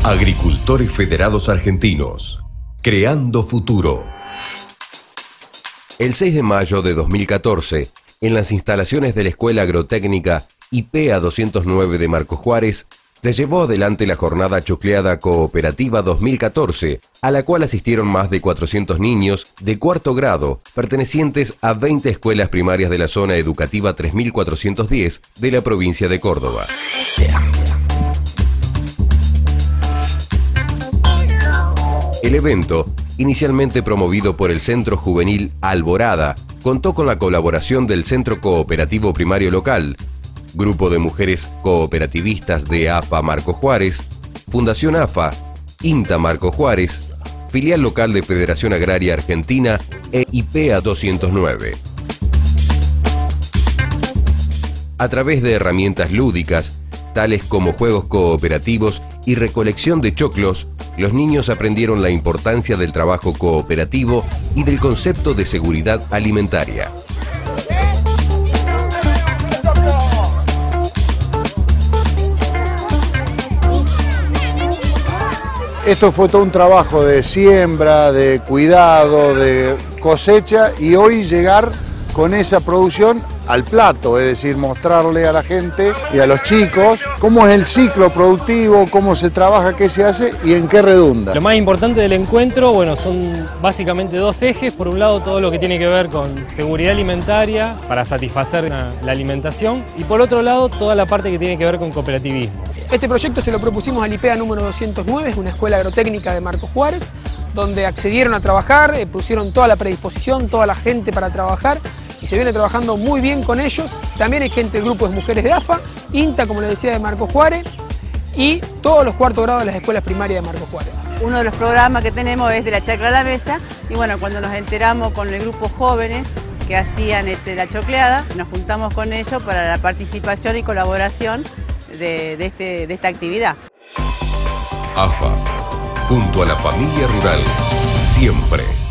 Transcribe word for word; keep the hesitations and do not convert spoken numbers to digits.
Agricultores Federados Argentinos, creando futuro. El seis de mayo de dos mil catorce, en las instalaciones de la Escuela Agrotécnica I P A doscientos nueve de Marcos Juárez, se llevó adelante la Jornada Chocleada Cooperativa dos mil catorce, a la cual asistieron más de cuatrocientos niños de cuarto grado, pertenecientes a veinte escuelas primarias de la zona educativa tres mil cuatrocientos diez de la provincia de Córdoba. El evento, inicialmente promovido por el Centro Juvenil Alborada, contó con la colaboración del Centro Cooperativo Primario Local, Grupo de Mujeres Cooperativistas de A F A Marcos Juárez, Fundación A F A, INTA Marcos Juárez, Filial Local de Federación Agraria Argentina e I P A doscientos nueve. A través de herramientas lúdicas, tales como juegos cooperativos y recolección de choclos, los niños aprendieron la importancia del trabajo cooperativo y del concepto de seguridad alimentaria. Esto fue todo un trabajo de siembra, de cuidado, de cosecha, y hoy llegar con esa producción al plato, es decir, mostrarle a la gente y a los chicos cómo es el ciclo productivo, cómo se trabaja, qué se hace y en qué redunda. Lo más importante del encuentro, bueno, son básicamente dos ejes. Por un lado, todo lo que tiene que ver con seguridad alimentaria para satisfacer la, la alimentación, y por otro lado, toda la parte que tiene que ver con cooperativismo. Este proyecto se lo propusimos al I P A número doscientos nueve, es una escuela agrotécnica de Marcos Juárez, donde accedieron a trabajar, eh, pusieron toda la predisposición, toda la gente para trabajar, y se viene trabajando muy bien con ellos. También hay gente del grupo de mujeres de A F A, INTA, como les decía, de Marcos Juárez, y todos los cuartos grados de las escuelas primarias de Marcos Juárez. Uno de los programas que tenemos es de la chacra a la mesa, y bueno, cuando nos enteramos con el grupo jóvenes que hacían este, la chocleada, nos juntamos con ellos para la participación y colaboración de, de, este, de esta actividad. A F A, junto a la familia rural, siempre.